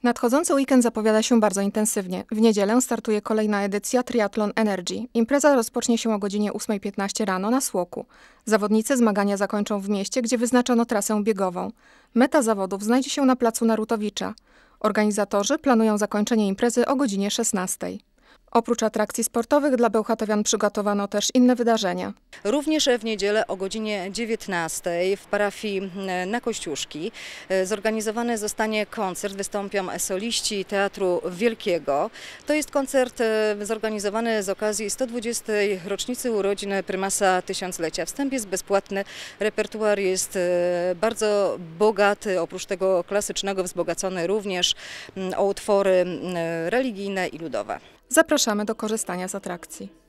Nadchodzący weekend zapowiada się bardzo intensywnie. W niedzielę startuje kolejna edycja Triathlon Energy. Impreza rozpocznie się o godzinie 8:15 rano na Słoku. Zawodnicy zmagania zakończą w mieście, gdzie wyznaczono trasę biegową. Meta zawodów znajdzie się na placu Narutowicza. Organizatorzy planują zakończenie imprezy o godzinie 16:00. Oprócz atrakcji sportowych dla bełchatowian przygotowano też inne wydarzenia. Również w niedzielę o godzinie 19:00 w parafii na Kościuszki zorganizowany zostanie koncert. Wystąpią soliści Teatru Wielkiego. To jest koncert zorganizowany z okazji 120. rocznicy urodzin prymasa tysiąclecia. Wstęp jest bezpłatny, repertuar jest bardzo bogaty, oprócz tego klasycznego wzbogacony również o utwory religijne i ludowe. Zapraszamy do korzystania z atrakcji.